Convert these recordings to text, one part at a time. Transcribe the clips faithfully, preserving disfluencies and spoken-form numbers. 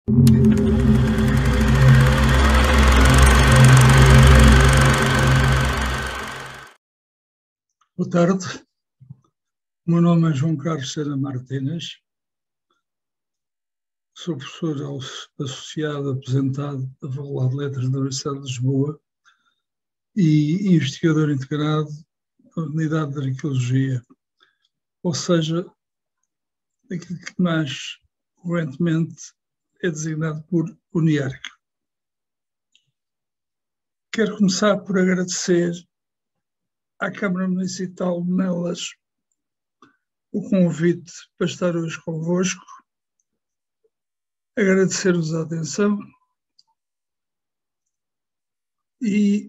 Boa tarde, o meu nome é João Carlos Sena Martínez, sou professor associado aposentado da Faculdade de Letras da Universidade de Lisboa e investigador integrado da Unidade de Arqueologia, ou seja, aquilo que mais correntemente é designado por UNIARC. Quero começar por agradecer à Câmara Municipal de Nelas o convite para estar hoje convosco, agradecer-vos a atenção e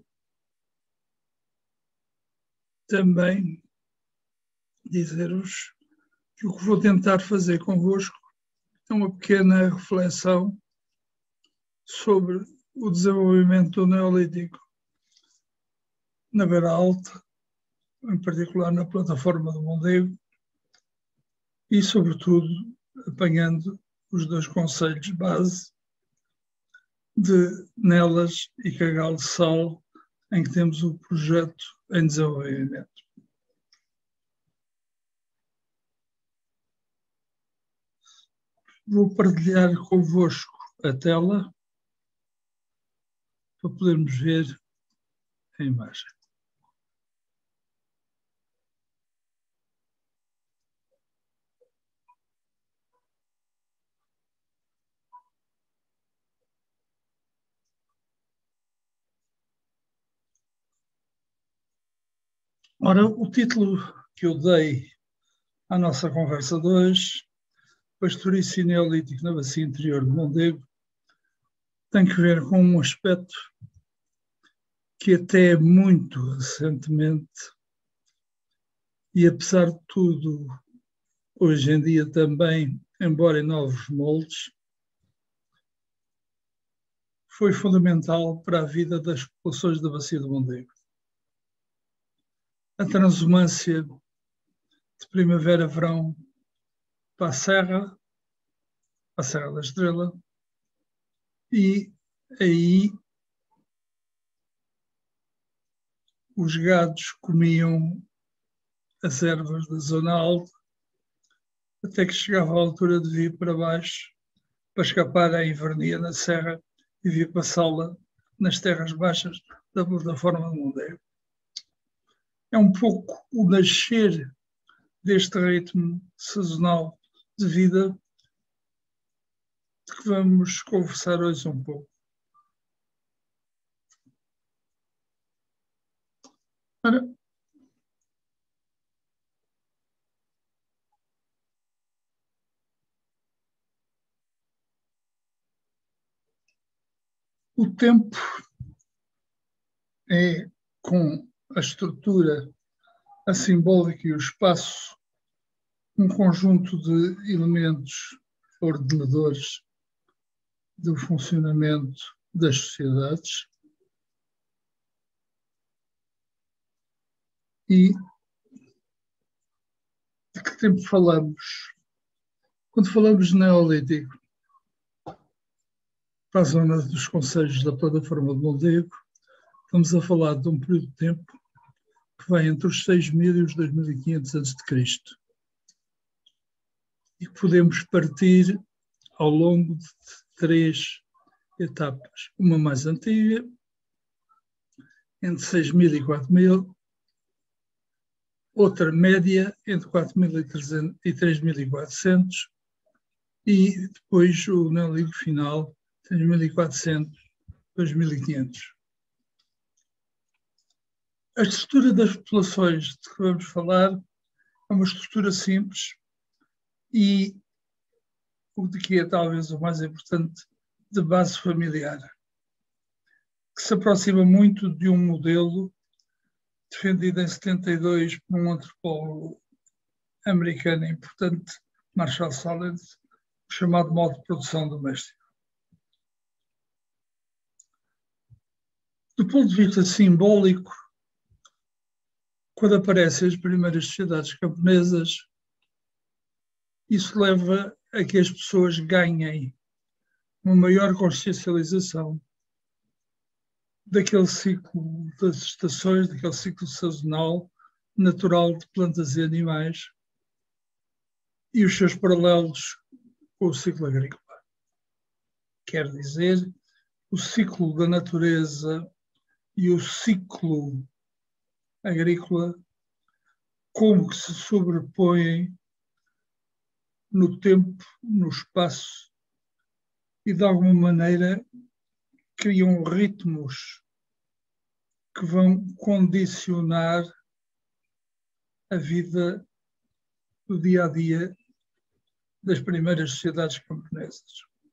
também dizer-vos que o que vou tentar fazer convosco é uma pequena reflexão sobre o desenvolvimento do Neolítico na Beira Alta, em particular na plataforma do Mondego, e, sobretudo, apanhando os dois concelhos base de Nelas e Cagal de Sal, em que temos o projeto em desenvolvimento. Vou partilhar convosco a tela para podermos ver a imagem. Ora, o título que eu dei à nossa conversa de hoje, Pastoriço e Neolítico na Bacia Interior de Mondego, tem que ver com um aspecto que até muito recentemente, e apesar de tudo, hoje em dia também, embora em novos moldes, foi fundamental para a vida das populações da Bacia do Mondego. A transumância de primavera-verão para a Serra, a Serra da Estrela, e aí os gados comiam as ervas da zona alta, até que chegava a altura de vir para baixo para escapar à invernia na serra e vir passá-la nas terras baixas da plataforma do Mondego. É um pouco o nascer deste ritmo sazonal de vida de que vamos conversar hoje um pouco. Ora, o tempo é, com a estrutura, a simbólica e o espaço, um conjunto de elementos ordenadores do funcionamento das sociedades e de que tempo falamos? Quando falamos de Neolítico, para a zona dos concelhos da plataforma de Mondego, estamos a falar de um período de tempo que vai entre os seis mil e os dois mil e quinhentos antes de Cristo. E que podemos partir ao longo de três etapas. Uma mais antiga, entre seis mil e quatro mil, outra média, entre quatro mil e trezentos e três mil e quatrocentos, e depois o Neolítico final, três mil e quatrocentos, dois mil e quinhentos. A estrutura das populações de que vamos falar é uma estrutura simples e o de que é talvez o mais importante, de base familiar, que se aproxima muito de um modelo defendido em setenta e dois por um antropólogo americano importante, Marshall Sahlins, chamado modo de produção doméstica. Do ponto de vista simbólico, quando aparecem as primeiras sociedades camponesas, isso leva a que as pessoas ganhem uma maior consciencialização daquele ciclo das estações, daquele ciclo sazonal, natural de plantas e animais e os seus paralelos com o ciclo agrícola. Quer dizer, o ciclo da natureza e o ciclo agrícola como que se sobrepõem no tempo, no espaço e de alguma maneira criam ritmos que vão condicionar a vida do dia a dia das primeiras sociedades camponesas.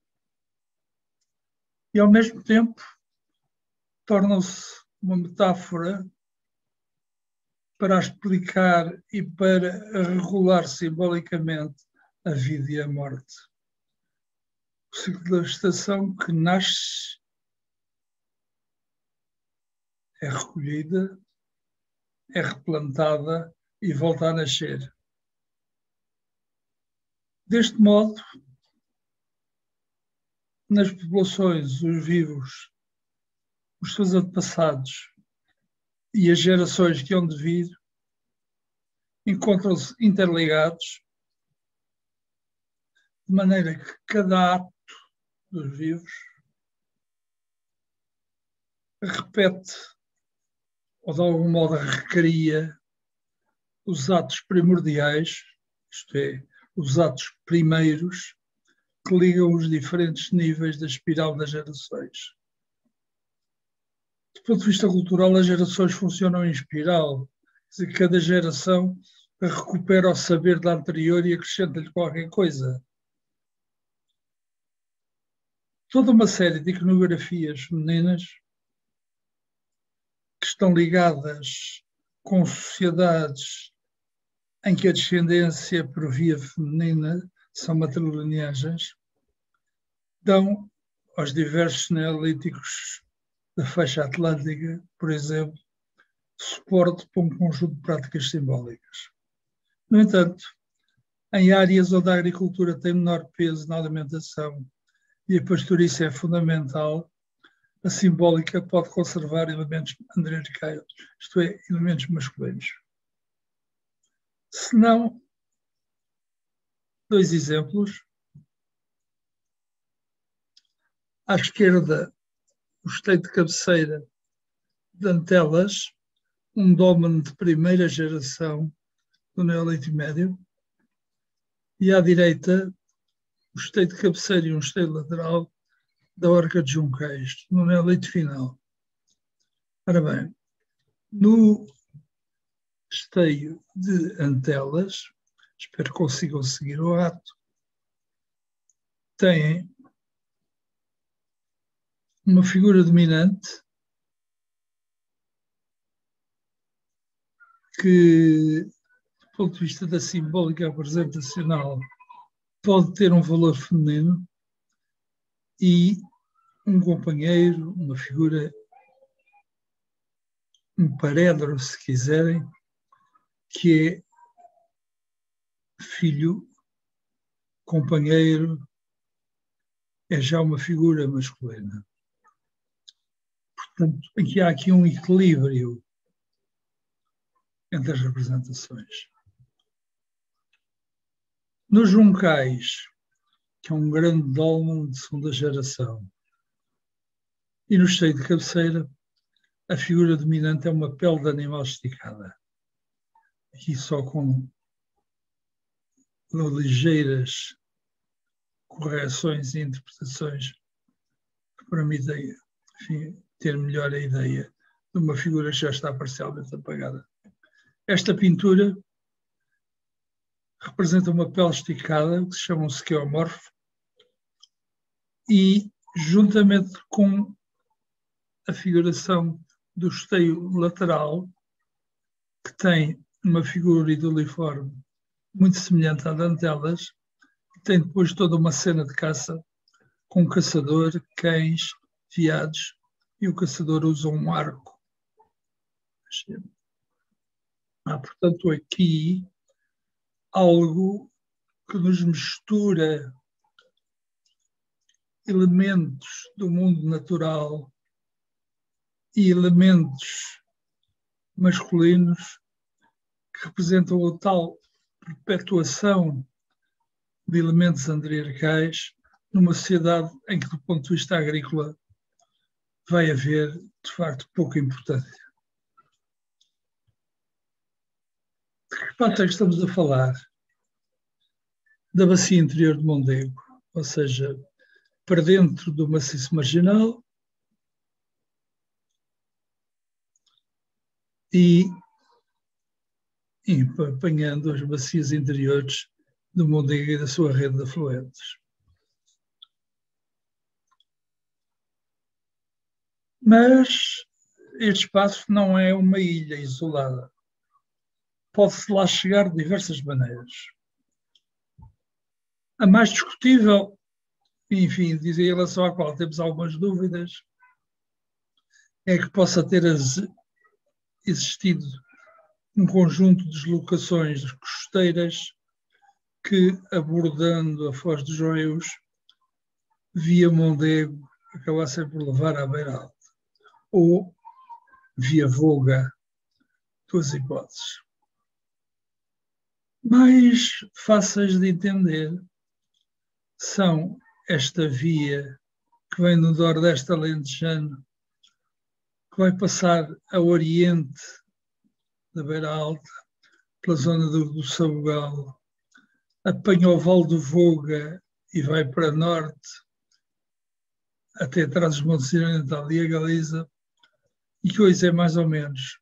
E ao mesmo tempo tornam-se uma metáfora para explicar e para regular simbolicamente a vida e a morte. O ciclo da vegetação que nasce, é recolhida, é replantada e volta a nascer. Deste modo, nas populações, os vivos, os seus antepassados e as gerações que hão de vir encontram-se interligados, de maneira que cada ato dos vivos repete, ou de algum modo recria, os atos primordiais, isto é, os atos primeiros, que ligam os diferentes níveis da espiral das gerações. Do ponto de vista cultural, as gerações funcionam em espiral, quer dizer, cada geração recupera o saber da anterior e acrescenta-lhe qualquer coisa. Toda uma série de iconografias femininas que estão ligadas com sociedades em que a descendência por via feminina são matrilineagens, dão aos diversos neolíticos da faixa atlântica, por exemplo, suporte para um conjunto de práticas simbólicas. No entanto, em áreas onde a agricultura tem menor peso na alimentação e a pastorícia é fundamental, a simbólica pode conservar elementos andrericais, isto é, elementos masculinos. Se não, dois exemplos. À esquerda, o esteio de cabeceira de Antelas, um dólmen de primeira geração do Neolítico Médio, e à direita, o esteio de cabeceira e um esteio lateral da Horca de Juncais, no Neolítico Final. Ora bem, no esteio de Antelas, espero que consigam seguir o ato, têm uma figura dominante que, do ponto de vista da simbólica representacional, pode ter um valor feminino e um companheiro, uma figura, um parédro, se quiserem, que é filho, companheiro, é já uma figura masculina. Portanto, aqui há aqui um equilíbrio entre as representações. Nos Juncais, que é um grande dólmen de segunda geração, e no esteio de cabeceira, a figura dominante é uma pele de animal esticada. Aqui só com ligeiras correções e interpretações que permitem, enfim, ter melhor a ideia de uma figura que já está parcialmente apagada. Esta pintura representa uma pele esticada, que se chama um squeomorfo, e juntamente com a figuração do esteio lateral, que tem uma figura idoliforme muito semelhante à de Antelas, tem depois toda uma cena de caça com um caçador, cães, veados, e o caçador usa um arco. Há, portanto, aqui algo que nos mistura elementos do mundo natural e elementos masculinos que representam a tal perpetuação de elementos andriarcais numa sociedade em que, do ponto de vista agrícola, vai haver, de facto, pouca importância. De que parte é que estamos a falar? Da bacia interior de Mondego, ou seja, para dentro do maciço marginal e, e apanhando as bacias interiores do Mondego e da sua rede de afluentes. Mas este espaço não é uma ilha isolada. Pode-se lá chegar de diversas maneiras. A mais discutível, enfim, dizer em relação à qual temos algumas dúvidas, é que possa ter existido um conjunto de deslocações costeiras que, abordando a Foz dos Joios, via Mondego, acabassem por levar à Beira Alta, ou via Voga, duas hipóteses. Mais fáceis de entender são esta via que vem no nordeste alentejano, que vai passar a oriente da Beira Alta, pela zona do, do Sabugal, apanha o Vale do Voga e vai para norte, até atrás dos Montes Oriental e a Galiza, e que hoje é mais ou menos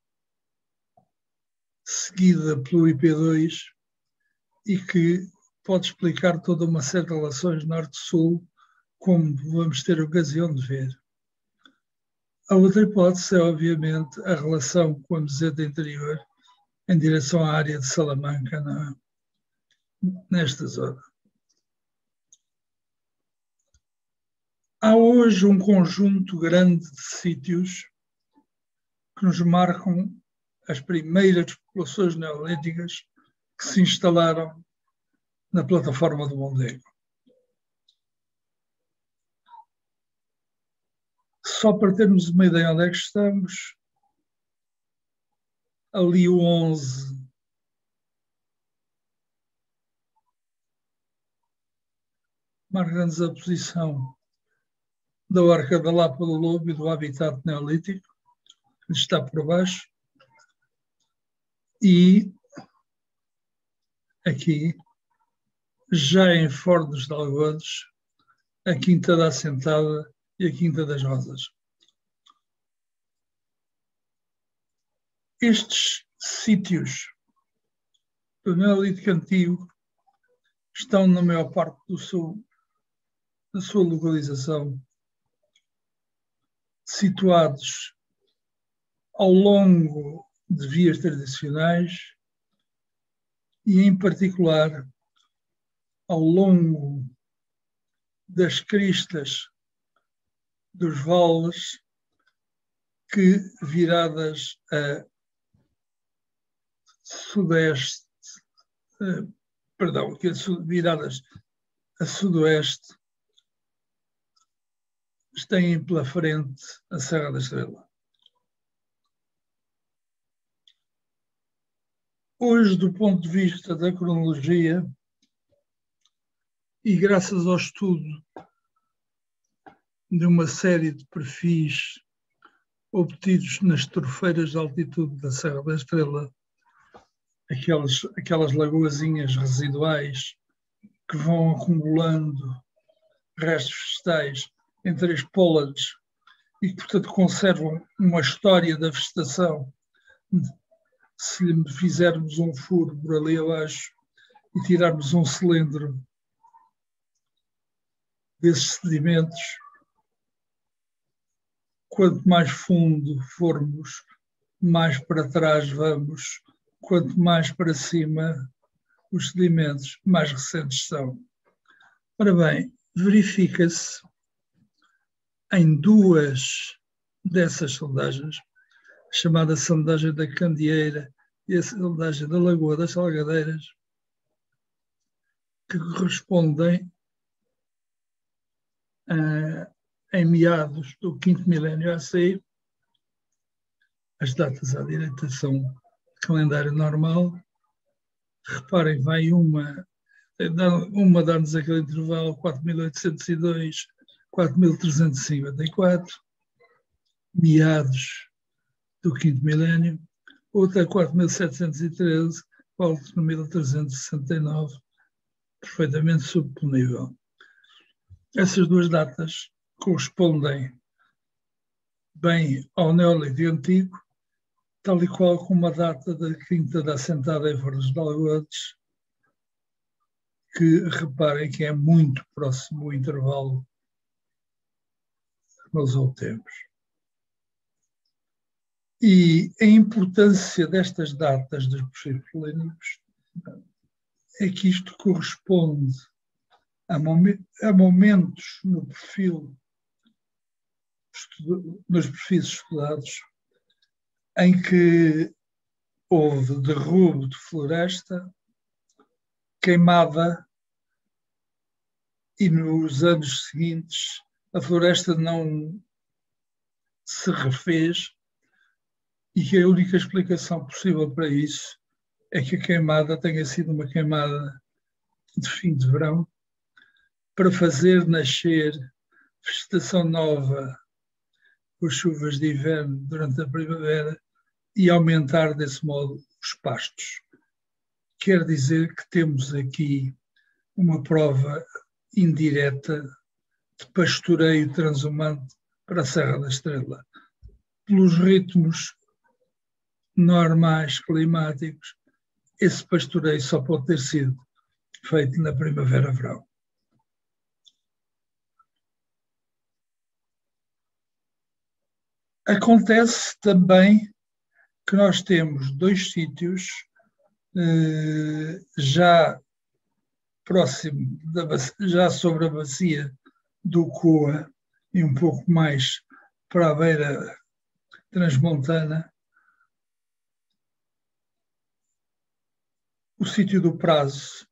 seguida pelo I P dois e que pode explicar toda uma série de relações norte-sul, como vamos ter ocasião de ver. A outra hipótese é, obviamente, a relação com a meseta interior em direção à área de Salamanca, não é? Nesta zona. Há hoje um conjunto grande de sítios que nos marcam as primeiras populações neolíticas que se instalaram na plataforma do Mondego. Só para termos uma ideia onde é que estamos, ali o onze marca-nos a posição da Horca da Lapa do Lobo e do habitat neolítico, que está por baixo, e aqui, já em Fornos de Algodes, a Quinta da Assentada e a Quinta das Rosas. Estes sítios do Neolítico Antigo estão, na maior parte do seu, da sua localização, situados ao longo de vias tradicionais e, em particular, ao longo das cristas dos vales que, viradas a sudeste, eh, perdão, que viradas a sudoeste, têm pela frente a Serra da Estrela. Hoje, do ponto de vista da cronologia, e graças ao estudo de uma série de perfis obtidos nas trofeiras de altitude da Serra da Estrela, aquelas, aquelas lagoazinhas residuais que vão acumulando restos vegetais em três pólares e que, portanto, conservam uma história da vegetação. Se lhe fizermos um furo por ali abaixo e tirarmos um cilindro desses sedimentos, quanto mais fundo formos, mais para trás vamos, quanto mais para cima os sedimentos, mais recentes são. Ora bem, verifica-se em duas dessas sondagens, a chamada sondagem da Candeeira e a sondagem da Lagoa das Salgadeiras, que correspondem uh, em meados do quinto milénio A C. As datas à direita são calendário normal. Reparem, vai uma, uma dá-nos aquele intervalo quatro mil oitocentos e dois, quatro mil trezentos e cinquenta e quatro, meados do quinto milénio, outra quatro mil setecentos e treze, volta no mil trezentos e sessenta e nove, perfeitamente subponível. Essas duas datas correspondem bem ao Neolítico Antigo, tal e qual como a data da Quinta da Assentada em Fornos de Algodes, que reparem que é muito próximo o intervalo que nós obtemos. E a importância destas datas dos perfis polínicos é que isto corresponde a, momen a momentos no perfil, nos perfis estudados, em que houve derrubo de floresta, queimada, e nos anos seguintes a floresta não se refez, e que a única explicação possível para isso é que a queimada tenha sido uma queimada de fim de verão para fazer nascer vegetação nova com chuvas de inverno durante a primavera e aumentar desse modo os pastos. Quer dizer que temos aqui uma prova indireta de pastoreio transhumante para a Serra da Estrela. Pelos ritmos normais climáticos, esse pastoreio só pode ter sido feito na primavera-verão. Acontece também que nós temos dois sítios eh, já próximo, da, já sobre a bacia do Coa e um pouco mais para a beira transmontana, o sítio do Prazo,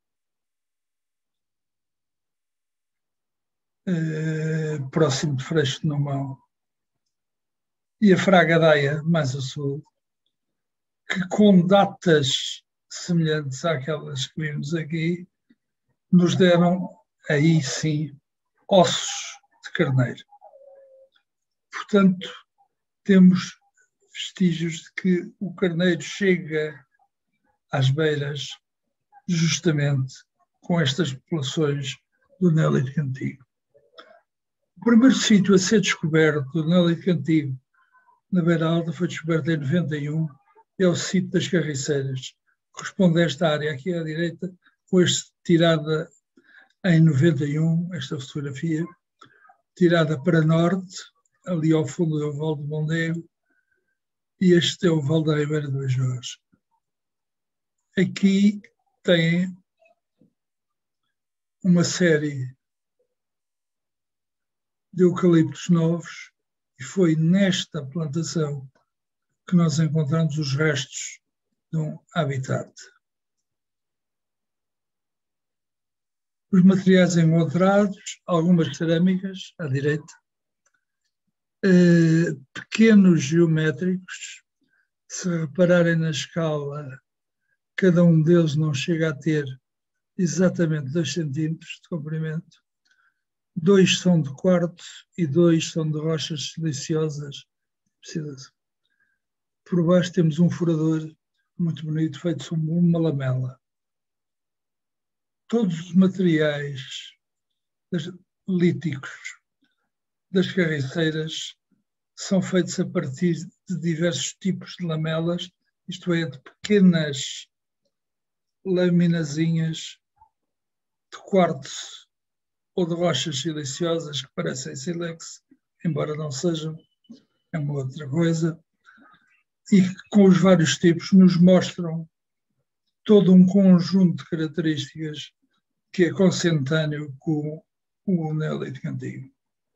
eh, próximo de Freixo de Nomão, e a Fraga Daia, mais a sul, que com datas semelhantes àquelas que vimos aqui, nos deram, aí sim, ossos de carneiro. Portanto, temos vestígios de que o carneiro chega às beiras justamente com estas populações do Neolítico Antigo. O primeiro sítio a ser descoberto do Neolítico Antigo na Beira Alta foi descoberto em noventa e um, é o sítio das Carriceiras. Corresponde a esta área aqui à direita, foi tirada em noventa e um, esta fotografia, tirada para norte, ali ao fundo é o Val do Mondego, e este é o Val da Ribeira do Jorge. Aqui tem uma série de eucaliptos novos, e foi nesta plantação que nós encontramos os restos de um habitat. Os materiais encontrados, algumas cerâmicas à direita, eh, pequenos geométricos, se repararem na escala, cada um deles não chega a ter exatamente dois centímetros de comprimento. Dois são de quartzo e dois são de rochas siliciosas. Por baixo temos um furador muito bonito, feito sobre uma lamela. Todos os materiais das, líticos das carriceiras são feitos a partir de diversos tipos de lamelas, isto é, de pequenas laminazinhas de quartzo ou de rochas siliciosas que parecem sílex, embora não sejam, é uma outra coisa, e que com os vários tipos nos mostram todo um conjunto de características que é consentâneo com o Neolítico Antigo.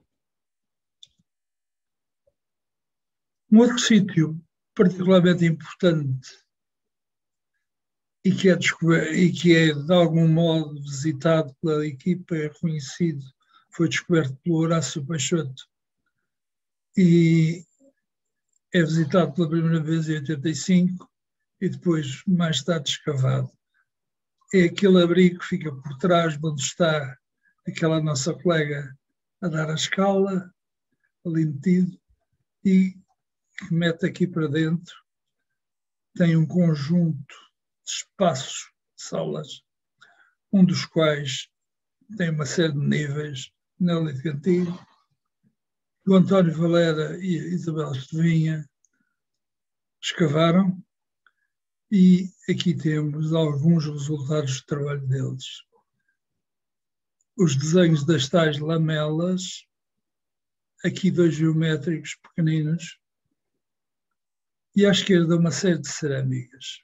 Um outro sítio particularmente importante e que, é e que é de algum modo visitado pela equipa, é reconhecido, foi descoberto pelo Horácio Peixoto e é visitado pela primeira vez em oitenta e cinco e depois mais tarde escavado. É aquele abrigo que fica por trás de onde está aquela nossa colega a dar a escala, ali metido, e que mete aqui para dentro. Tem um conjunto de espaços, de salas, um dos quais tem uma série de níveis, Neolítico Antigo. O António Valera e a Isabel Estevinha escavaram e aqui temos alguns resultados do trabalho deles. Os desenhos das tais lamelas, aqui dois geométricos pequeninos, e à esquerda uma série de cerâmicas.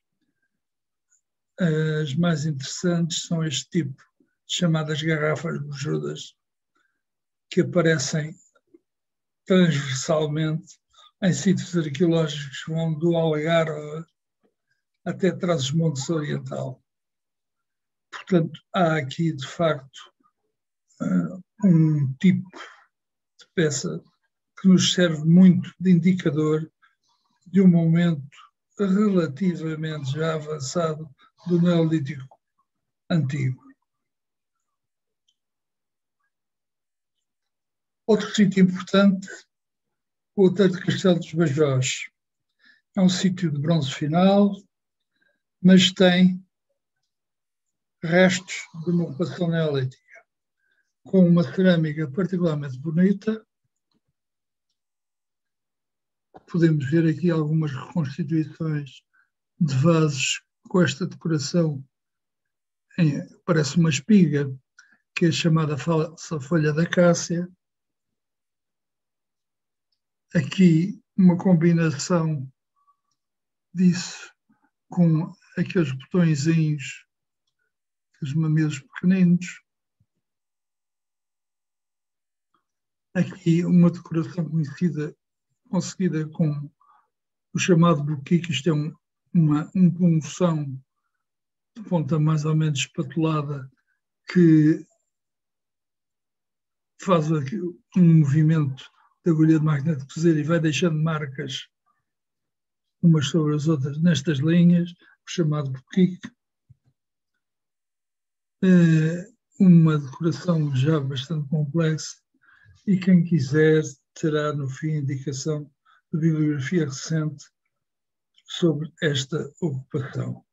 As mais interessantes são este tipo de chamadas garrafas bujudas, que aparecem transversalmente em sítios arqueológicos que vão do Algarve até Trás-os-Montes Oriental. Portanto, há aqui, de facto, um tipo de peça que nos serve muito de indicador de um momento relativamente já avançado do Neolítico Antigo. Outro sítio importante, o Outeiro de Castelo dos Bajós. É um sítio de bronze final, mas tem restos de uma ocupação neolítica, com uma cerâmica particularmente bonita. Podemos ver aqui algumas reconstituições de vasos com esta decoração, em, parece uma espiga, que é chamada falsa folha da cássia. Aqui uma combinação disso com aqueles botõezinhos, aqueles mamilos pequeninos. Aqui uma decoração conhecida, conseguida com o chamado buquique. Isto é um, uma um punção de ponta mais ou menos espatulada que faz aqui um movimento de agulha de máquina de cozer e vai deixando marcas umas sobre as outras nestas linhas, o chamado buquique. É uma decoração já bastante complexa e quem quiser terá no fim indicação de bibliografia recente sobre esta ocupação.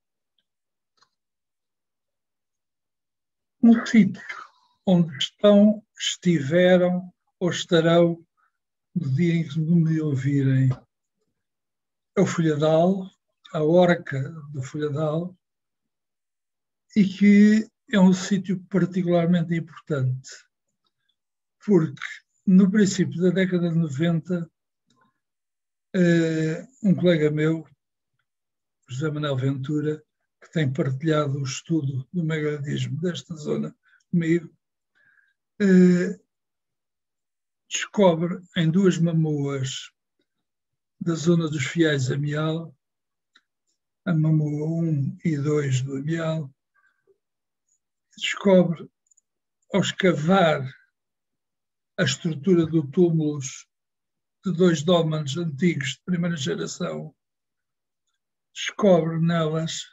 Um sítio onde estão, estiveram ou estarão no dia em que me ouvirem é o Folhadal, a Orca do Folhadal, e que é um sítio particularmente importante, porque no princípio da década de noventa, um colega meu, José Manuel Ventura, que tem partilhado o estudo do megalítico desta zona comigo, descobre em duas mamoas da zona dos Fiais Amial, a mamoa um e dois do Amial, descobre, ao escavar a estrutura do túmulos de dois dólmenes antigos de primeira geração, descobre nelas,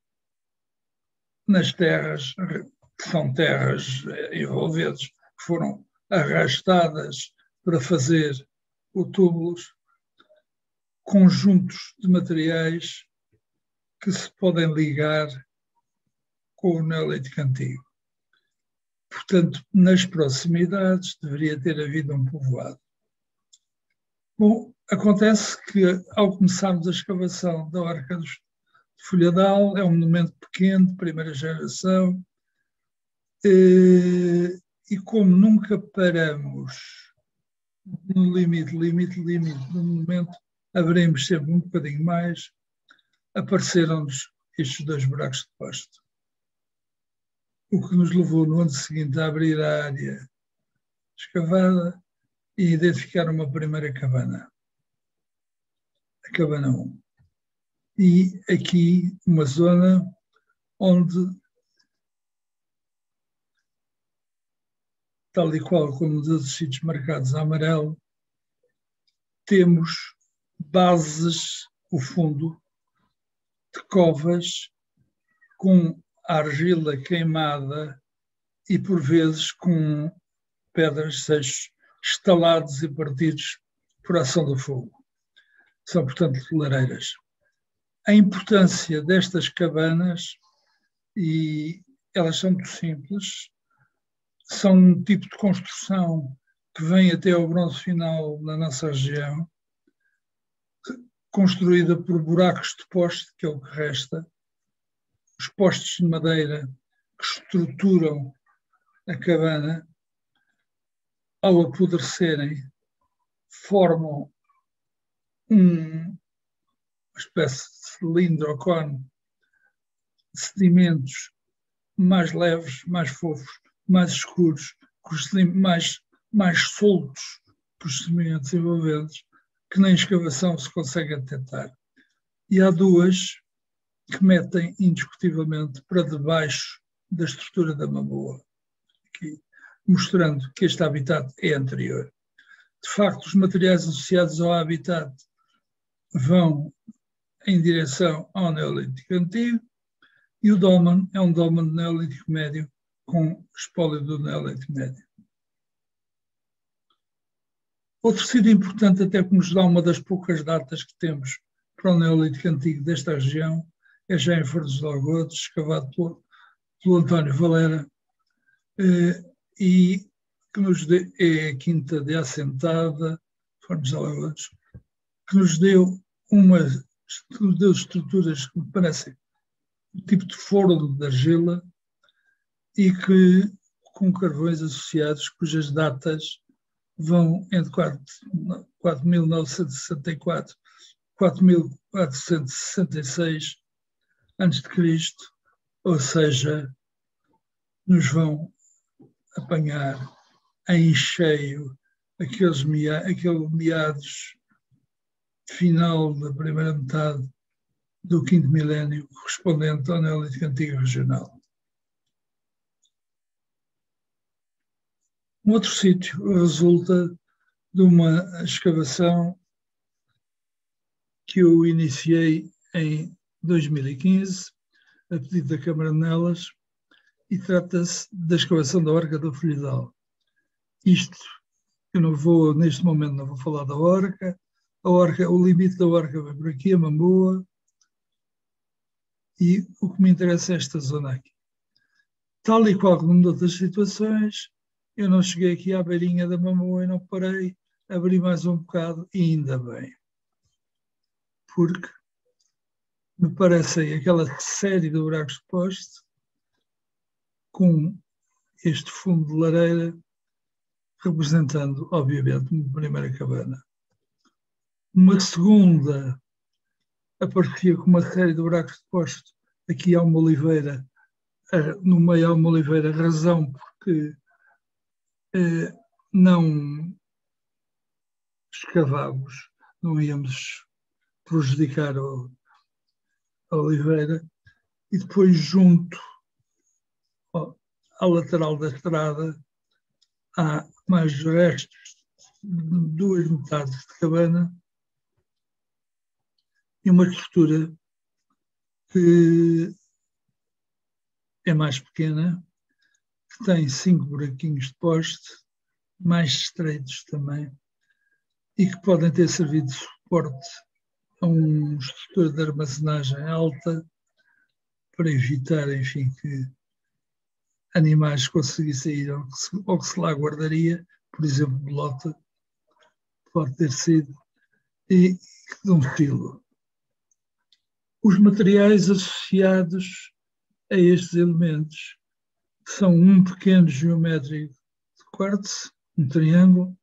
nas terras, que são terras envolventes, que foram arrastadas para fazer o túmulos, conjuntos de materiais que se podem ligar com o Neolítico Antigo. Portanto, nas proximidades deveria ter havido um povoado. Bom, acontece que ao começarmos a escavação da Orca de Folhadal, é um monumento pequeno, de primeira geração, e como nunca paramos no limite, limite, limite do monumento, abrimos sempre um bocadinho mais, apareceram-nos estes dois buracos de pasto. O que nos levou no ano seguinte a abrir a área escavada e identificar uma primeira cabana, a cabana um. E aqui uma zona onde tal e qual como os outros sítios marcados a amarelo, temos bases, o fundo, de covas com argila queimada e, por vezes, com pedras, seixos estalados e partidos por ação do fogo. São, portanto, lareiras. A importância destas cabanas, e elas são muito simples, são um tipo de construção que vem até ao bronze final na nossa região, construída por buracos de poste, que é o que resta, os postes de madeira que estruturam a cabana, ao apodrecerem, formam um, uma espécie de cilindro ou cone de sedimentos mais leves, mais fofos, mais escuros, mais, mais soltos que os sedimentos envolventes, que nem escavação se consegue detectar. E há duas que metem indiscutivelmente para debaixo da estrutura da Mamoa, aqui, mostrando que este habitat é anterior. De facto, os materiais associados ao habitat vão em direção ao Neolítico Antigo, e o dolmen é um dolmen de Neolítico Médio com espólio do Neolítico Médio. Outro sítio importante, até que nos dá uma das poucas datas que temos para o Neolítico Antigo desta região, é já em Fornos de Algodos, escavado pelo, pelo António Valera, eh, e que nos deu, é a Quinta de Assentada, Fornos de Algodos, que nos deu uma nos deu estruturas que me parecem o tipo de forno de argila e que com carvões associados, cujas datas vão entre quatro mil novecentos e sessenta e quatro e quatro mil quatrocentos e sessenta e seis antes de Cristo, ou seja, nos vão apanhar em cheio aqueles mea, aquele meados final da primeira metade do quinto milénio, correspondente ao Neolítico Antigo Regional. Um outro sítio resulta de uma escavação que eu iniciei em dois mil e quinze, a pedido da Câmara de Nelas, e trata-se da escavação da Orca do Folhedal. Isto, eu não vou, neste momento não vou falar da Orca, a Orca, o limite da Orca vai por aqui, a Mamoa, e o que me interessa é esta zona aqui. Tal e qual como noutras situações, eu não cheguei aqui à beirinha da Mamoa e não parei, abri mais um bocado e ainda bem. Porque me parecem aquela série de buracos de poste com este fundo de lareira representando, obviamente, uma primeira cabana. Uma segunda aparecia com uma série de buracos de poste. Aqui há uma oliveira, no meio há uma oliveira, razão porque eh, não escavávamos, não íamos prejudicar a, a oliveira. E depois, junto ó, à lateral da estrada, há mais restos de duas metades de cabana e uma estrutura que é mais pequena, que tem cinco buraquinhos de poste, mais estreitos também, e que podem ter servido de suporte a uma estrutura de armazenagem alta para evitar, enfim, que animais conseguissem ir ao que se, ao que se lá guardaria, por exemplo, bolota, pode ter sido, e de um filo. Os materiais associados a estes elementos são um pequeno geométrico de quartzo, um triângulo,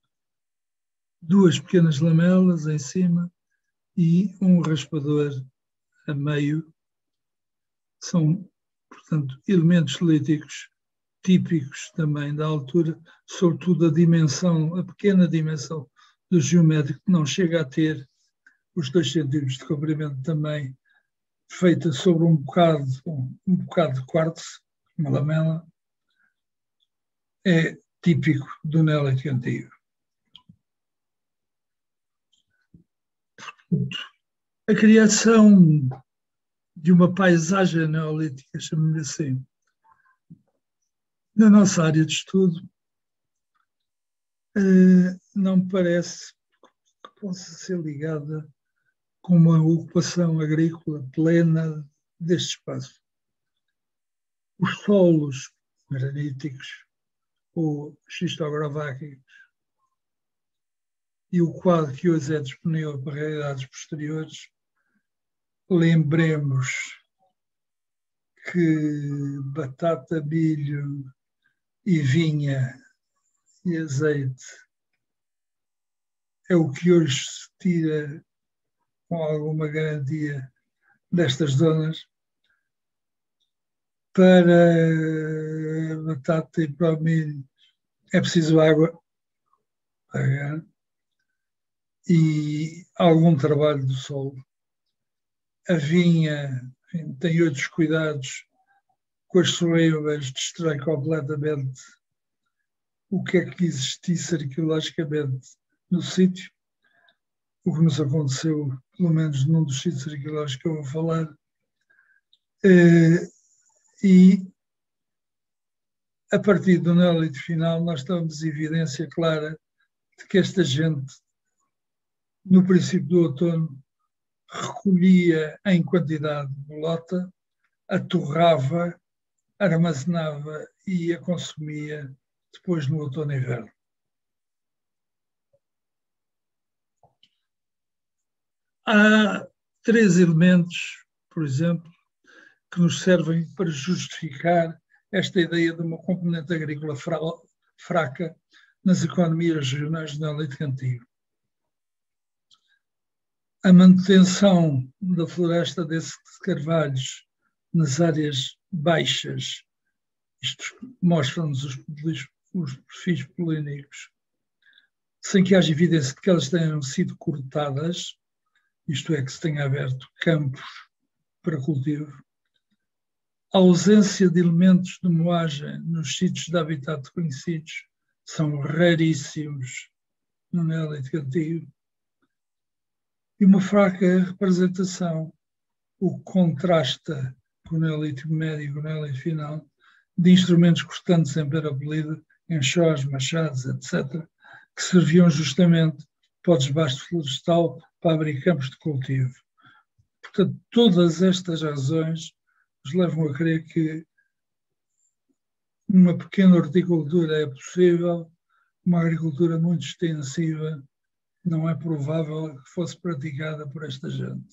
duas pequenas lamelas em cima e um raspador a meio. São, portanto, elementos líticos típicos também da altura, sobretudo a dimensão, a pequena dimensão do geométrico, que não chega a ter os dois centímetros de comprimento também, feita sobre um bocado, um, um bocado de quartzo, uma lamela, é típico do Neolítico Antigo. A criação de uma paisagem neolítica, chamamos assim, na nossa área de estudo, não me parece que possa ser ligada com uma ocupação agrícola plena deste espaço. Os solos graníticos ou xistograváquicos e o quadro que hoje é disponível para realidades posteriores, lembremos que batata, milho e vinha e azeite é o que hoje se tira com alguma garantia destas zonas. Para a batata e para o milho é preciso água e algum trabalho do solo. A vinha, enfim, tem outros cuidados com as soeivas, destrói completamente o que é que existisse arqueologicamente no sítio, o que nos aconteceu, pelo menos num dos sítios arqueológicos que eu vou falar, e a partir do Neolítico final nós estamos em evidência clara de que esta gente, no princípio do outono, recolhia em quantidade de bolota, a torrava, armazenava e a consumia depois no outono e inverno. Há três elementos, por exemplo, que nos servem para justificar esta ideia de uma componente agrícola fraca nas economias regionais do Neolítico Antigo. A manutenção da floresta desses carvalhos nas áreas baixas, isto mostra-nos os, os perfis polínicos, sem que haja evidência de que elas tenham sido cortadas, isto é, que se tenha aberto campos para cultivo. A ausência de elementos de moagem nos sítios de habitat conhecidos são raríssimos no Neolítico Antigo. E uma fraca representação, o que contrasta com o Neolítico Médio e com o Neolítico Final, de instrumentos cortantes em pedra polida, enxós, machados, etcétera, que serviam justamente para o desbaste florestal para abrir campos de cultivo. Portanto, todas estas razões nos levam a crer que uma pequena horticultura é possível, uma agricultura muito extensiva não é provável que fosse praticada por esta gente.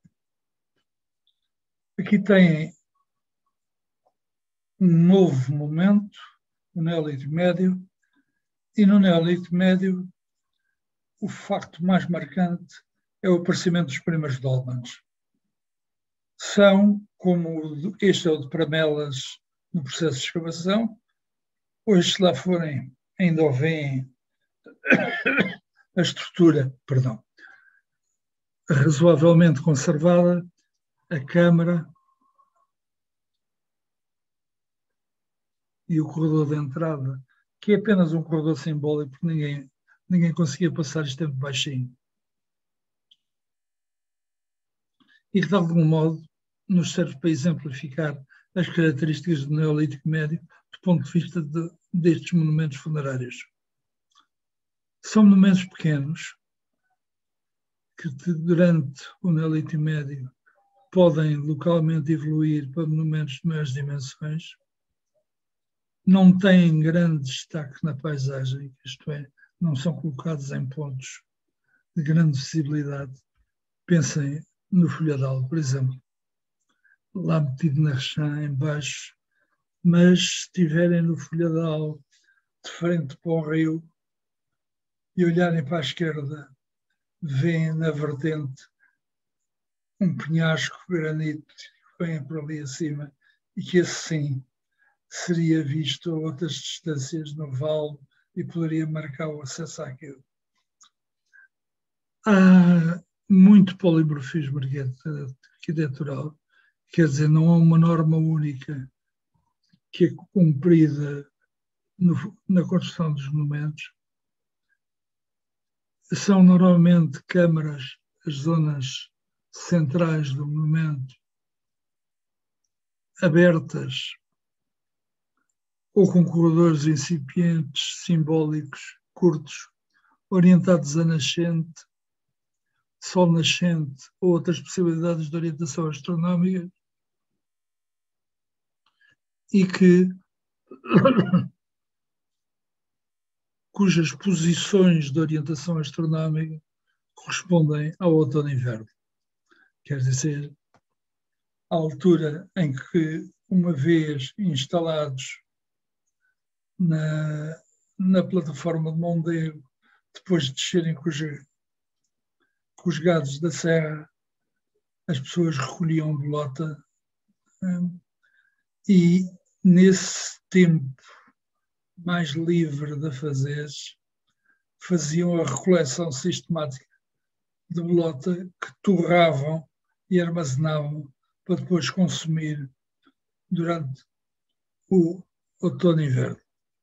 Aqui tem um novo momento, o Neolítico Médio, e no Neolítico Médio o facto mais marcante é o aparecimento dos primeiros dólmens. São, como este é o de Pramelas no processo de escavação, hoje se lá forem, ainda veem a estrutura, perdão, razoavelmente conservada, a câmara e o corredor de entrada, que é apenas um corredor simbólico, porque ninguém, ninguém conseguia passar este tempo baixinho. E que, de algum modo, nos serve para exemplificar as características do Neolítico Médio do ponto de vista de, destes monumentos funerários. São monumentos pequenos que, durante o Neolítico Médio, podem localmente evoluir para monumentos de maiores dimensões, não têm grande destaque na paisagem, isto é, não são colocados em pontos de grande visibilidade. Pensem no Folhadal, por exemplo, lá metido na Rechã, em baixo, mas se estiverem no Folhadal, de frente para o rio, e olharem para a esquerda, veem na vertente um penhasco granito que vem por ali acima e que assim seria visto a outras distâncias no vale e poderia marcar o acesso àquilo. Há muito polimorfismo arquitetural, quer dizer, não há uma norma única que é cumprida no, na construção dos monumentos. São normalmente câmaras, as zonas centrais do monumento, abertas ou com corredores incipientes, simbólicos, curtos, orientados a nascente, sol nascente ou outras possibilidades de orientação astronómica, e que cujas posições de orientação astronómica correspondem ao outono e inverno. Quer dizer, a altura em que, uma vez instalados na, na plataforma de Mondego, depois de descerem com os, com os gados da serra, as pessoas recolhiam bolota, hum, e nesse tempo mais livre de afazeres, faziam a recoleção sistemática de bolota que torravam e armazenavam para depois consumir durante o outono e inverno.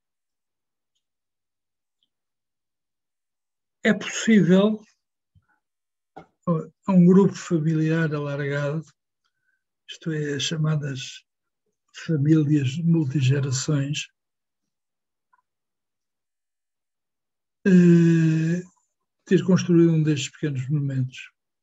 É possível a um grupo familiar alargado, isto é, as chamadas famílias multigerações, eh, ter construído um destes pequenos monumentos.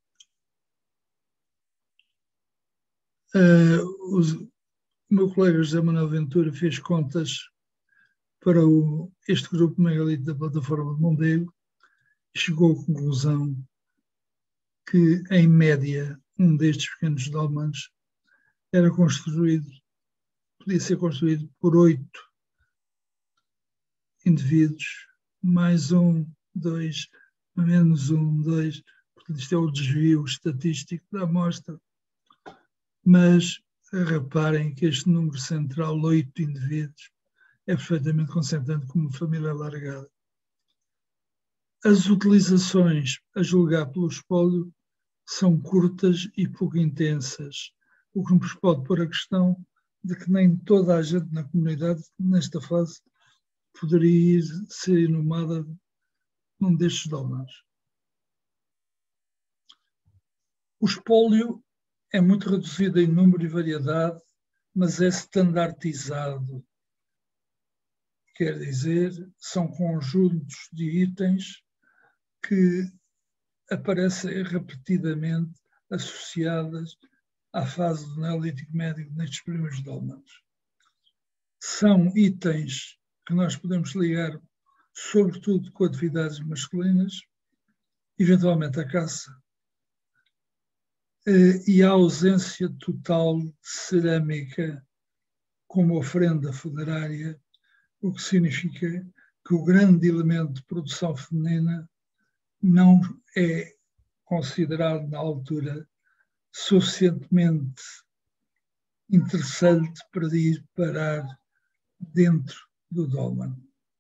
Uh, os, o meu colega José Manuel Ventura fez contas para o, este grupo megalito da plataforma de Mondego e chegou à conclusão que, em média, um destes pequenos dolmens era construído, podia ser construído por oito indivíduos, mais um, dois, menos um, dois, portanto isto é o desvio estatístico da amostra. Mas reparem que este número central, oito indivíduos, é perfeitamente consentante com uma família alargada. As utilizações a julgar pelo espólio são curtas e pouco intensas, o que nos pode pôr a questão de que nem toda a gente na comunidade, nesta fase, poderia ser inumada num destes dolmens. O espólio é muito reduzido em número e variedade, mas é standardizado. Quer dizer, são conjuntos de itens que aparecem repetidamente associadas à fase do Neolítico Médio nestes primeiros dolmens. São itens que nós podemos ligar, sobretudo, com atividades masculinas, eventualmente a caça, e a ausência total de cerâmica como ofrenda funerária, o que significa que o grande elemento de produção feminina não é considerado, na altura, suficientemente interessante para ir parar dentro do dolmen.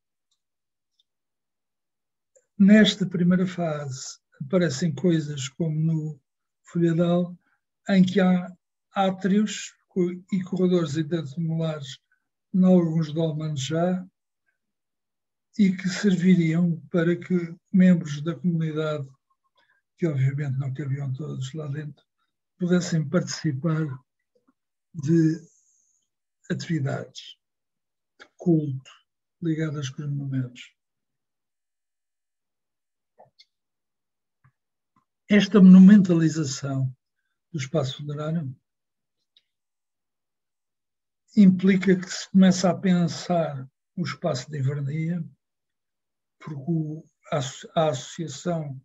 Nesta primeira fase aparecem coisas como no Folhadal, em que há átrios e corredores intertumulares em alguns dolmens já, e que serviriam para que membros da comunidade, que obviamente não cabiam todos lá dentro, pudessem participar de atividades de culto ligadas com os monumentos. Esta monumentalização do espaço funerário implica que se começa a pensar o espaço de invernia, porque a associação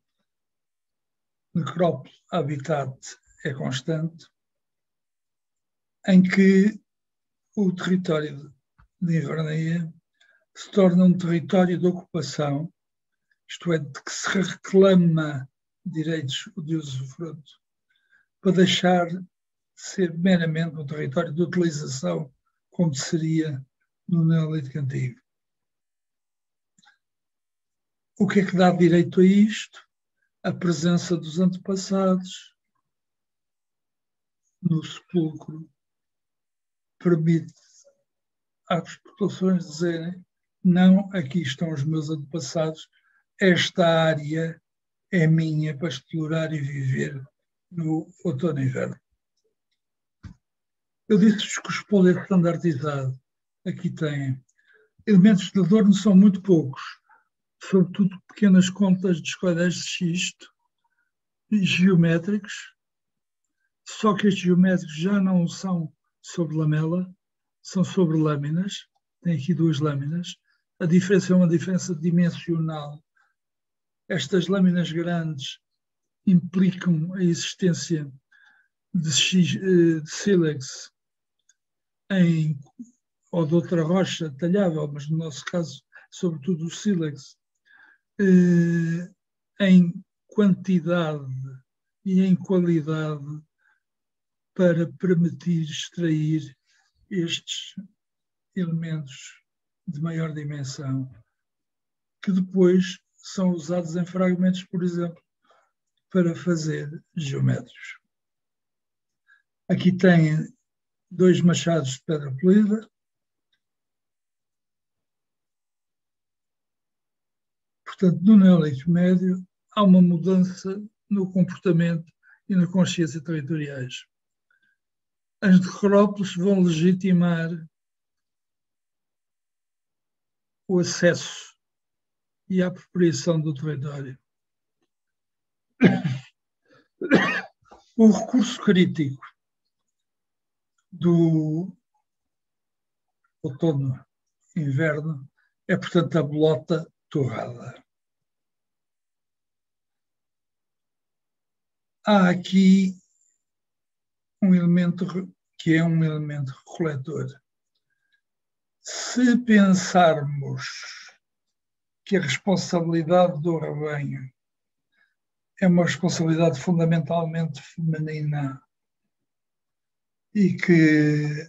necrópole-habitat é constante, em que o território de invernia se torna um território de ocupação, isto é, de que se reclama direitos de usufruto, para deixar de ser meramente um território de utilização, como seria no Neolítico Antigo. O que é que dá direito a isto? A presença dos antepassados no sepulcro permite às populações dizerem: Não, aqui estão os meus antepassados, esta área é minha para explorar e viver no outono e inverno. Eu disse que o espólio é standardizado. Aqui tem. Elementos de adorno são muito poucos, sobretudo pequenas contas de esquadéis de xisto e geométricos, só que estes geométricos já não são sobre lamela, são sobre lâminas. Tem aqui duas lâminas. A diferença é uma diferença dimensional. Estas lâminas grandes implicam a existência de, X, de sílex em, ou de outra rocha talhável, mas no nosso caso, sobretudo o sílex, em quantidade e em qualidade para permitir extrair estes elementos de maior dimensão, que depois são usados em fragmentos, por exemplo, para fazer geométrios. Aqui tem dois machados de pedra polida. Portanto, no Neolítico Médio há uma mudança no comportamento e na consciência territoriais. As necrópolis vão legitimar o acesso e a apropriação do território. O recurso crítico do outono-inverno é, portanto, a bolota torrada. Há aqui um elemento que é um elemento recoletor. Se pensarmos que a responsabilidade do rebanho é uma responsabilidade fundamentalmente feminina e que,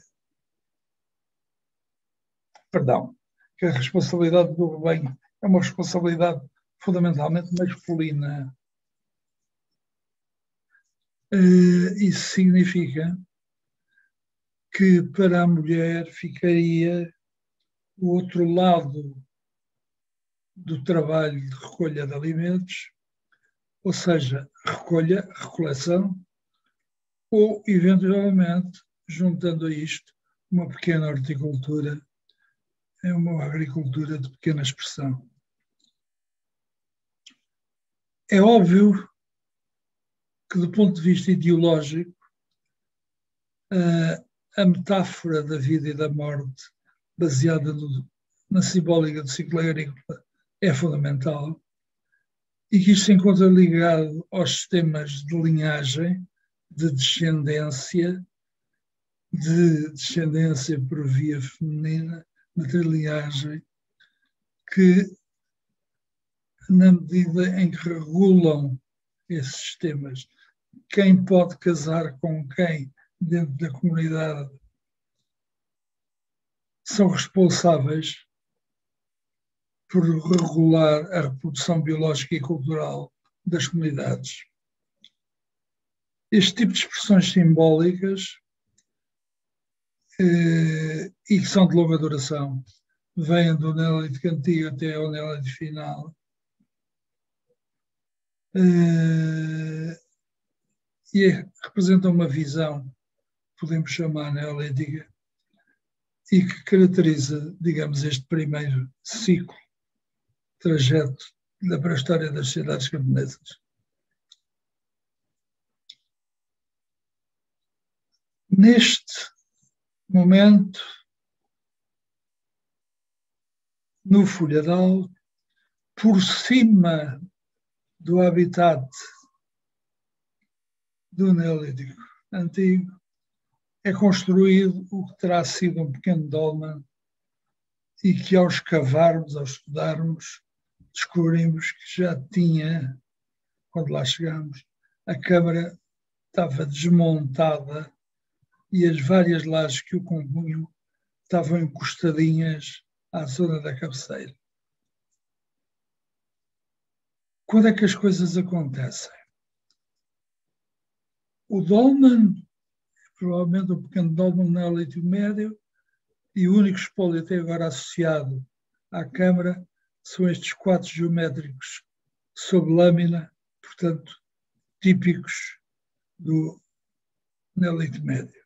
perdão, que a responsabilidade do rebanho é uma responsabilidade fundamentalmente masculina, isso significa que para a mulher ficaria o outro lado do trabalho de recolha de alimentos, ou seja, recolha, recoleção, ou, eventualmente, juntando a isto, uma pequena horticultura, é uma agricultura de pequena expressão. É óbvio que, do ponto de vista ideológico, a metáfora da vida e da morte, baseada no, na simbólica do ciclo agrícola, é fundamental, e que isto se encontra ligado aos sistemas de linhagem, de descendência, de descendência por via feminina, de trilinhagem, que, na medida em que regulam esses sistemas, quem pode casar com quem dentro da comunidade, são responsáveis por regular a reprodução biológica e cultural das comunidades. Este tipo de expressões simbólicas eh, e que são de longa duração, vêm do Neolítico Antigo até ao Neolítico Final, eh, e é, representam uma visão, podemos chamar neolítica, e que caracteriza, digamos, este primeiro ciclo, trajeto da pré-história das sociedades camponesas. Neste momento, no Folhadal, por cima do habitat do Neolítico Antigo, é construído o que terá sido um pequeno dolmen e que, ao escavarmos, ao estudarmos, descobrimos que já tinha, quando lá chegámos, a câmara estava desmontada e as várias lajes que o compunham estavam encostadinhas à zona da cabeceira. Quando é que as coisas acontecem? O dolmen, provavelmente o pequeno dolmen neolítico médio, e o único espólio até agora associado à câmara são estes quadros geométricos sob lâmina, portanto, típicos do Neolítico Médio.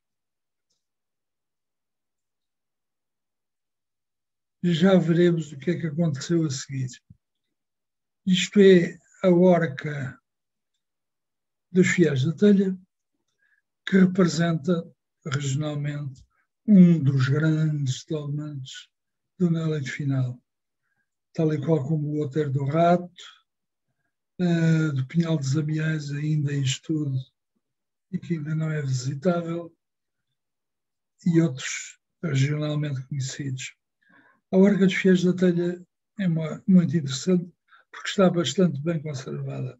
Já veremos o que é que aconteceu a seguir. Isto é a horca dos fiéis da telha, que representa regionalmente um dos grandes elementos do Neolítico Final, tal e qual como o Outeiro do Rato, uh, do Pinhal dos Amiais, ainda em estudo e que ainda não é visitável, e outros regionalmente conhecidos. A horca dos fiéis da telha é uma, muito interessante porque está bastante bem conservada.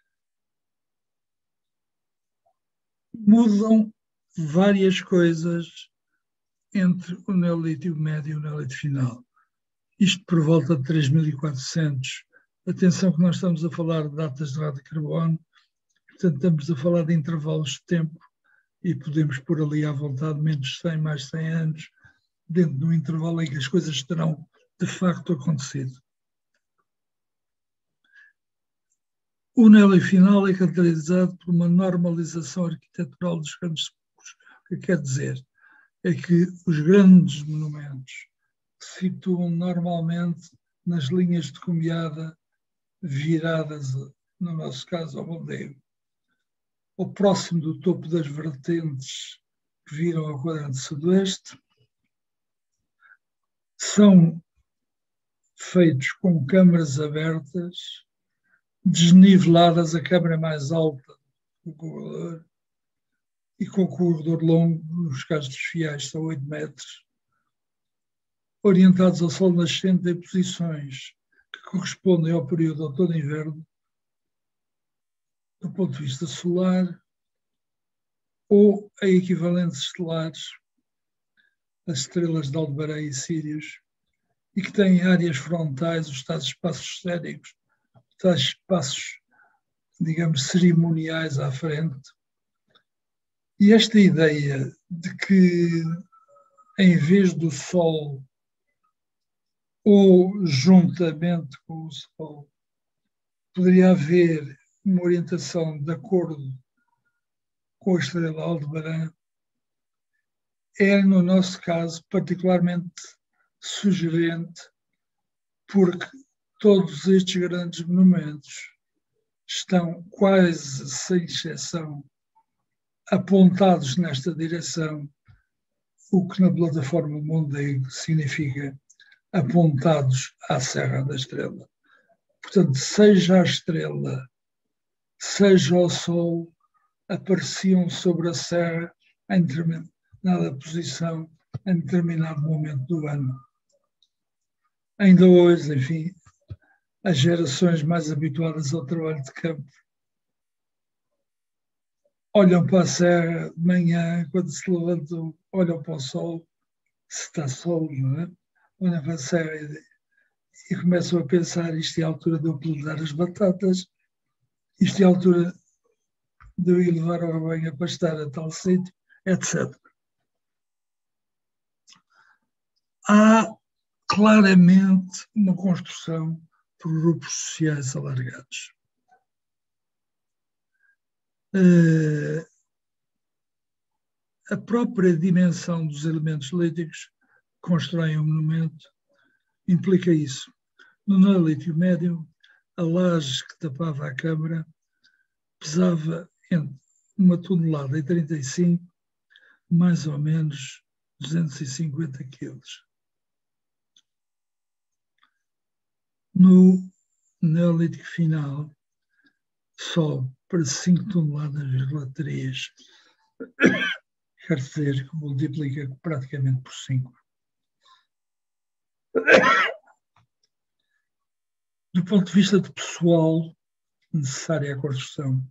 Mudam várias coisas entre o Neolítico Médio e o Neolítico Final. Isto por volta de três mil e quatrocentos. Atenção que nós estamos a falar de datas de radiocarbono, portanto estamos a falar de intervalos de tempo e podemos pôr ali à vontade menos cem, mais cem anos, dentro de um intervalo em que as coisas terão de facto acontecido. O Neolítico Final é caracterizado por uma normalização arquitetural dos grandes sepulcros. O que quer dizer é que os grandes monumentos se situam normalmente nas linhas de cumeada viradas, no nosso caso, ao Mondego, ou próximo do topo das vertentes que viram ao quadrante sudoeste. São feitos com câmaras abertas, desniveladas, a câmara mais alta do corredor, e com o corredor longo, nos casos dos fiéis, são oito metros, orientados ao sol nascente em posições que correspondem ao período outono e inverno, do ponto de vista solar, ou a equivalentes estelares, as estrelas de Aldebarém e Sírios, e que têm áreas frontais, os tais espaços esféricos, os tais espaços, digamos, cerimoniais à frente. E esta ideia de que, em vez do Sol, ou juntamente com o Sol, poderia haver uma orientação de acordo com a estrela Aldebarã, é, no nosso caso, particularmente sugerente, porque todos estes grandes monumentos estão, quase sem exceção, apontados nesta direção, o que na plataforma Mondego significa apontados à Serra da Estrela. Portanto, seja a estrela, seja o Sol, apareciam sobre a Serra em determinada posição, em determinado momento do ano. Ainda hoje, enfim, as gerações mais habituadas ao trabalho de campo olham para a serra de manhã, quando se levantam, olham para o sol, se está sol, não é? Olham para a serra e, e começam a pensar, isto é a altura de eu pelar as batatas, isto é a altura de eu ir levar o rebanho a pastar a tal sítio, etcétera. Há claramente uma construção por grupos sociais alargados. Uh, a própria dimensão dos elementos líticos que constroem o monumento implica isso. No Neolítico Médio, a laje que tapava a câmara pesava entre uma tonelada e trinta e cinco, mais ou menos duzentos e cinquenta quilos. No Neolítico Final, sobe para cinco toneladas vírgula três, quer dizer que multiplica praticamente por cinco. Do ponto de vista de pessoal necessário à construção,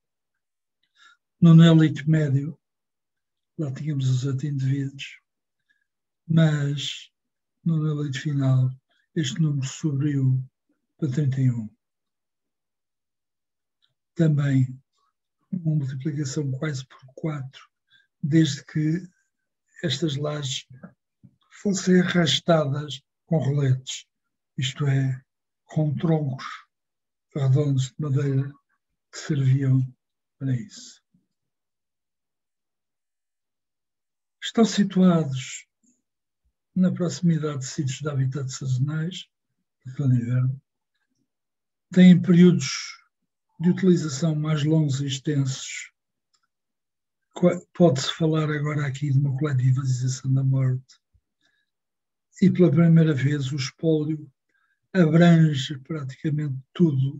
no Neolítico Médio, lá tínhamos os oito indivíduos, mas no Neolítico Final este número subiu para trinta e um. Também uma multiplicação quase por quatro, desde que estas lajes fossem arrastadas com roletes. isto é, com troncos redondos de madeira que serviam para isso. Estão situados na proximidade de sítios de habitat sazonais, do inverno. Têm períodos de utilização mais longos e extensos. Pode-se falar agora aqui de uma coletivização da morte. E pela primeira vez o espólio abrange praticamente tudo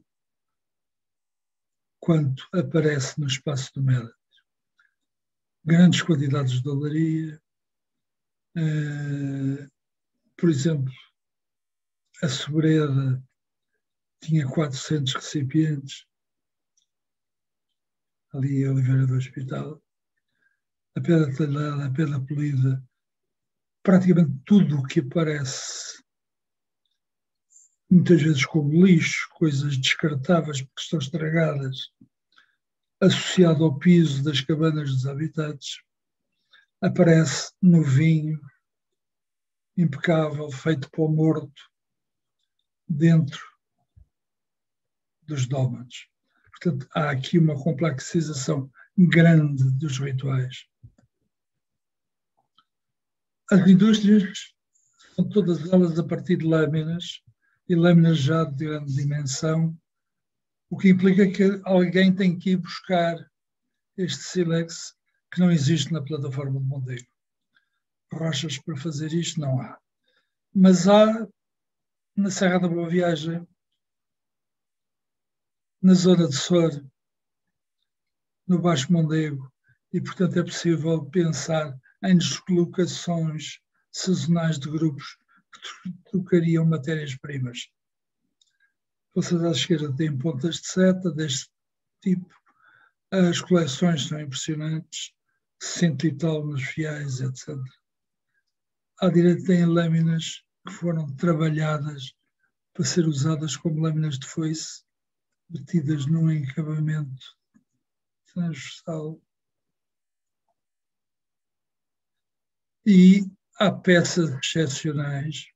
quanto aparece no espaço do Médano. Grandes quantidades de olaria, uh, por exemplo, a Sobreda tinha quatrocentos recipientes, ali em Oliveira do Hospital, a pedra talhada, a pedra polida, praticamente tudo o que aparece, muitas vezes como lixo, coisas descartáveis porque estão estragadas, associado ao piso das cabanas dos habitantes, aparece no vinho impecável, feito para o morto, dentro dos dómanos. Portanto, há aqui uma complexização grande dos rituais. As indústrias são todas elas a partir de lâminas, e lâminas já de grande dimensão, o que implica que alguém tem que ir buscar este sílex que não existe na plataforma de Mondego. Rochas para fazer isto não há. Mas há na Serra da Boa Viagem, na zona de Sor, no Baixo Mondego, e portanto é possível pensar em deslocações sazonais de grupos que trocariam matérias-primas. Vocês à esquerda têm pontas de seta deste tipo. As coleções são impressionantes, cento e tal nos fiéis, etcétera. À direita têm lâminas que foram trabalhadas para ser usadas como lâminas de foice, metidas num encavamento transversal. E há peças excepcionais,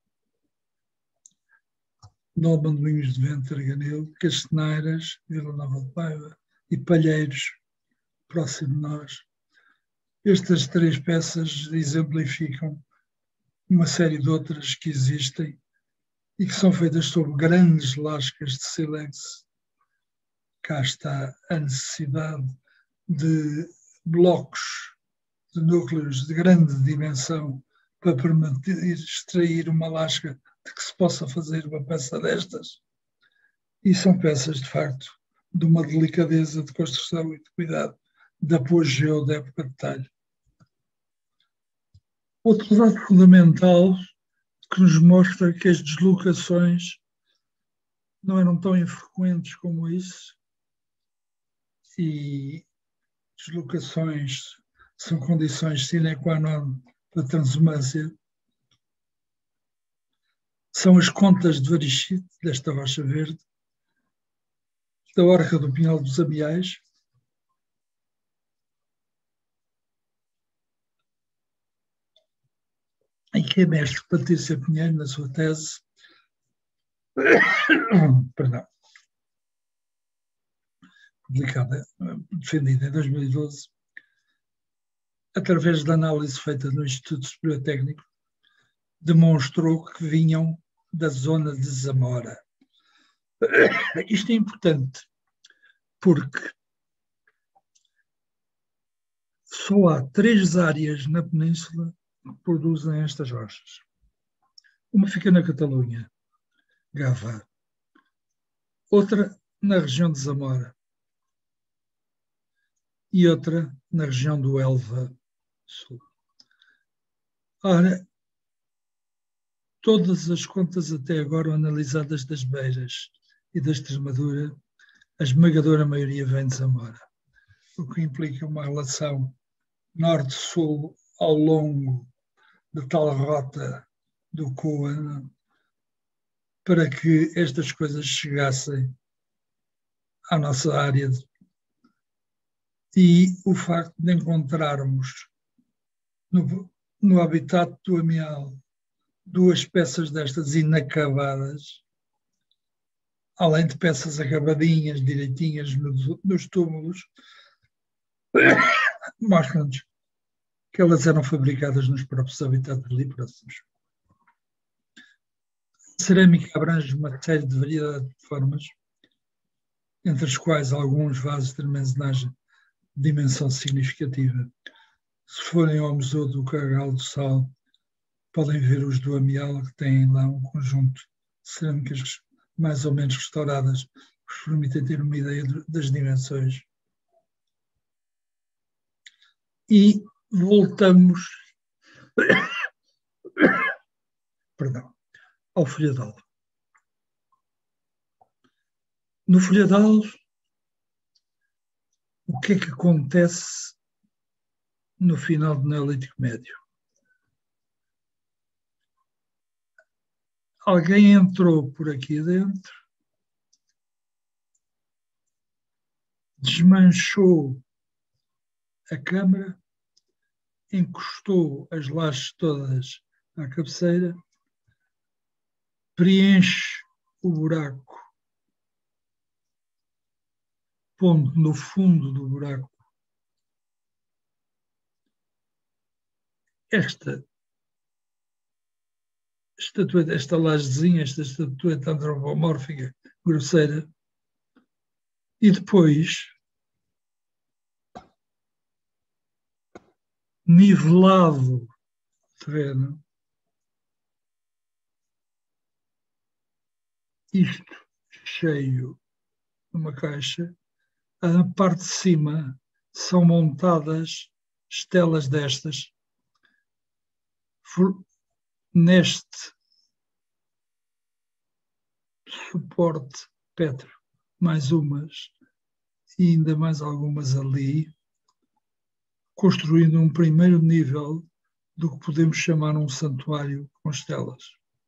Norman de Moinhos de Vento, Arganil, Castaneiras, Vila Nova de Paiva e Palheiros, próximo de nós. Estas três peças exemplificam uma série de outras que existem e que são feitas sobre grandes lascas de sílex. Cá está a necessidade de blocos de núcleos de grande dimensão para permitir extrair uma lasca de que se possa fazer uma peça destas. E são peças, de facto, de uma delicadeza de construção e de cuidado, de apogeu da época de talho. Outro dado fundamental que nos mostra que as deslocações não eram tão infrequentes como isso, e deslocações são condições sine qua non para a transumância, são as contas de Varichite, desta rocha verde, da Orca do Pinhal dos Amiais, em que a mestre Patrícia Pinheiro, na sua tese, perdão, publicada, defendida em dois mil e doze, através da análise feita no Instituto Superior Técnico, demonstrou que vinham da zona de Zamora. Isto é importante porque só há três áreas na península que produzem estas rochas. Uma fica na Catalunha, Gavá. Outra na região de Zamora. E outra na região do Elva Sul. Ora, todas as contas até agora analisadas das Beiras e da Extremadura, a esmagadora maioria vem de Zamora, o que implica uma relação norte-sul ao longo da tal rota do Coa, para que estas coisas chegassem à nossa área. E o facto de encontrarmos no, no habitat do Amial duas peças destas inacabadas, além de peças acabadinhas, direitinhas nos, nos túmulos, mostram-nos que elas eram fabricadas nos próprios habitats ali próximos. A cerâmica abrange uma série de variedade de formas, entre as quais alguns vasos de armazenagem de dimensão significativa. Se forem ao Museu do Carregal do Sal, podem ver os do Amial, que têm lá um conjunto de cerâmicas mais ou menos restauradas, que vos permitem ter uma ideia das dimensões. E voltamos perdão, ao Folhadal. No Folhadal, o que é que acontece no final do Neolítico Médio? Alguém entrou por aqui dentro, desmanchou a câmara, encostou as lajes todas à cabeceira, preenche o buraco, pondo no fundo do buraco esta estatueta, esta lajezinha, esta estatueta antropomórfica grosseira, e depois nivelado o terreno, isto cheio numa caixa, na parte de cima são montadas estelas destas neste suporte pétreo, mais umas e ainda mais algumas ali, construindo um primeiro nível do que podemos chamar um santuário com estelas.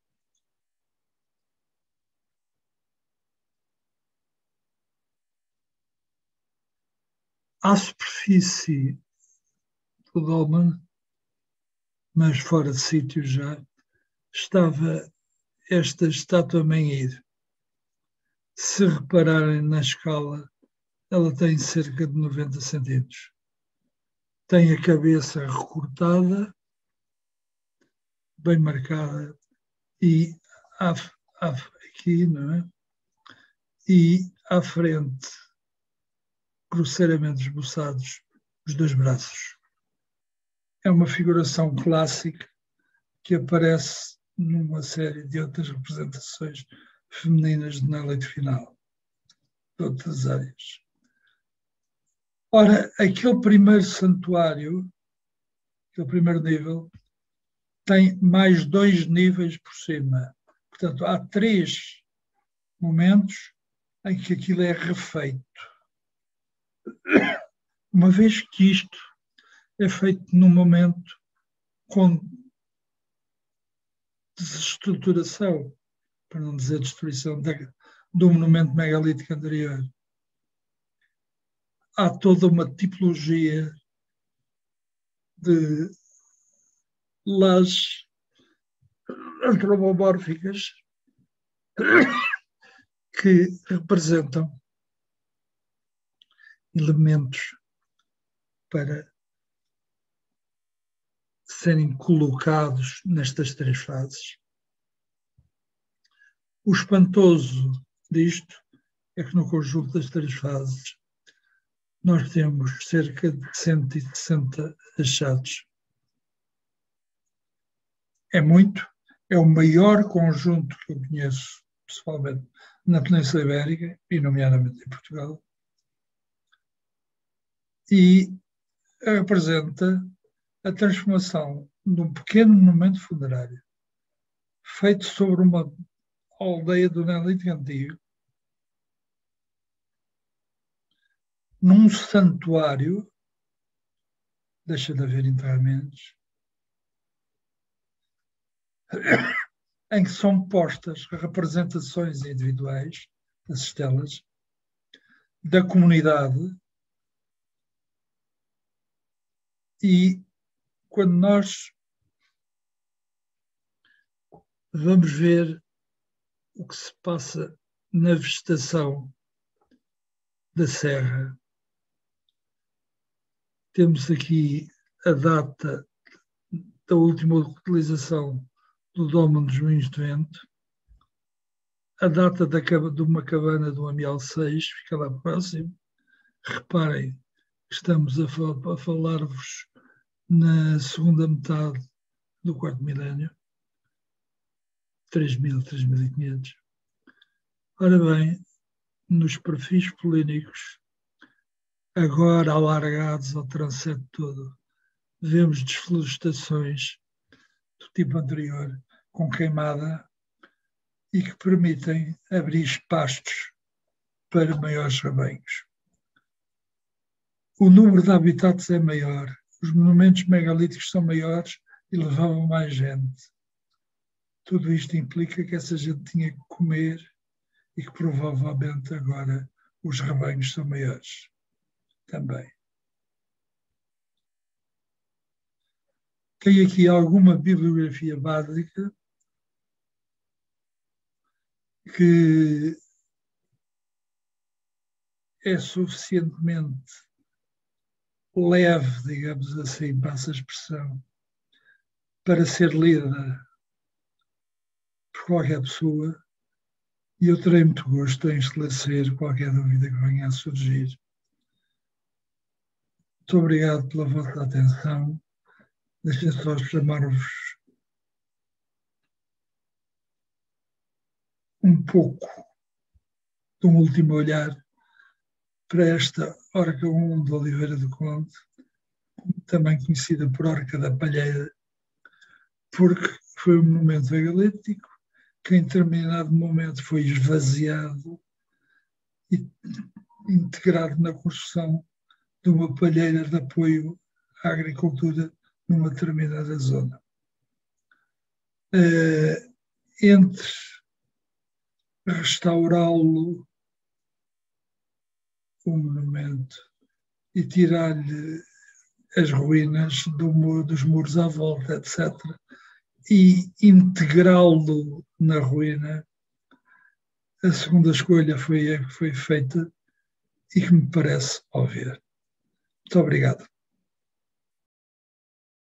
À superfície do dolmen, mas fora de sítio já, estava esta estátua Menhir. Se repararem na escala, ela tem cerca de noventa centímetros. Tem a cabeça recortada, bem marcada, e à, à, aqui, não é? E à frente, grosseiramente esboçados, os dois braços. É uma figuração clássica que aparece numa série de outras representações femininas de Neolítico Final, de outras áreas. Ora, aquele primeiro santuário, aquele primeiro nível, tem mais dois níveis por cima. Portanto, há três momentos em que aquilo é refeito. Uma vez que isto é feito num momento com desestruturação, para não dizer destruição, do monumento megalítico anterior. Há toda uma tipologia de lajes antropomórficas que representam elementos para serem colocados nestas três fases. O espantoso disto é que no conjunto das três fases nós temos cerca de cento e sessenta achados. É muito, é o maior conjunto que eu conheço pessoalmente na Península Ibérica, e nomeadamente em Portugal, e apresenta a transformação de um pequeno monumento funerário feito sobre uma aldeia do Neolítico Antigo num santuário, deixa de haver enterramentos, em que são postas representações individuais das estelas da comunidade, e quando nós vamos ver o que se passa na vegetação da Serra. Temos aqui a data da última utilização do Domo dos Moinhos de Vento, a data da, de uma cabana do Amial seis, fica lá próximo. Reparem, estamos a, a falar-vos na segunda metade do quarto milénio, três mil, três mil e quinhentos. Ora bem, nos perfis polínicos, agora alargados ao transepto todo, vemos desflorestações do tipo anterior, com queimada, e que permitem abrir pastos para maiores rebanhos. O número de habitats é maior, os monumentos megalíticos são maiores e levavam mais gente. Tudo isto implica que essa gente tinha que comer e que provavelmente agora os rebanhos são maiores também. Tem aqui alguma bibliografia básica que é suficientemente leve, digamos assim, passa a expressão, para ser lida por qualquer pessoa, e eu terei muito gosto em esclarecer qualquer dúvida que venha a surgir. Muito obrigado pela vossa atenção. Deixem só chamar-vos um pouco de um último olhar para esta Orca um de Oliveira do Conde, também conhecida por Orca da Palheira, porque foi um monumento megalítico que em determinado momento foi esvaziado e integrado na construção de uma palheira de apoio à agricultura numa determinada zona. Uh, entre restaurá-lo, o monumento, e tirar-lhe as ruínas do, dos muros à volta, etcétera, e integrá-lo na ruína, a segunda escolha foi a que foi feita e que me parece óbvia. Muito obrigado.